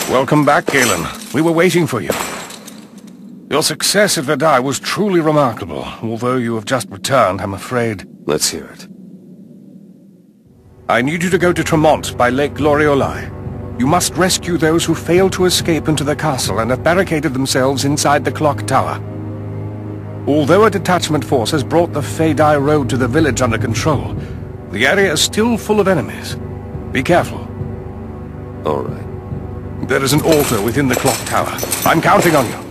Welcome back, Galen. We were waiting for you. Your success at Verdun was truly remarkable. Although you have just returned, I'm afraid... Let's hear it. I need you to go to Tremont by Lake Glorioli. You must rescue those who failed to escape into the castle and have barricaded themselves inside the clock tower. Although a detachment force has brought the Fedai road to the village under control, the area is still full of enemies. Be careful. All right. There is an altar within the clock tower. I'm counting on you.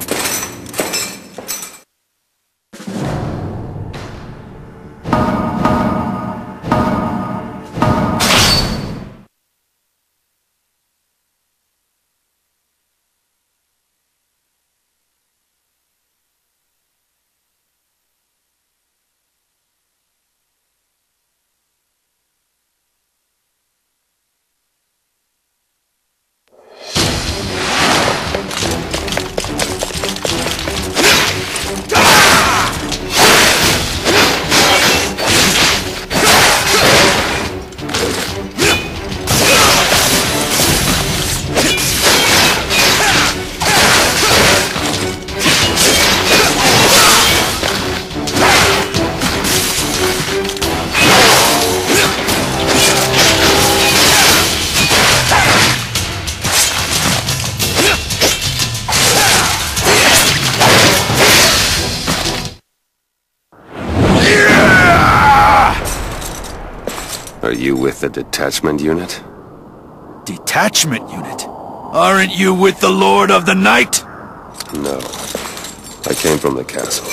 Are you with the detachment unit? Detachment unit? Aren't you with the Lord of the Night? No. I came from the castle.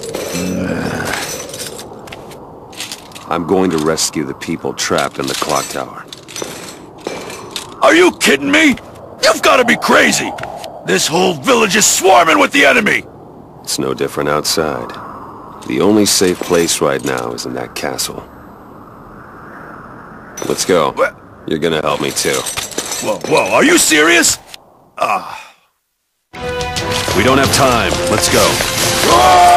I'm going to rescue the people trapped in the clock tower. Are you kidding me? You've got to be crazy! This whole village is swarming with the enemy! It's no different outside. The only safe place right now is in that castle. Let's go. What? You're gonna help me too. Whoa, are you serious? We don't have time. Let's go. Ah!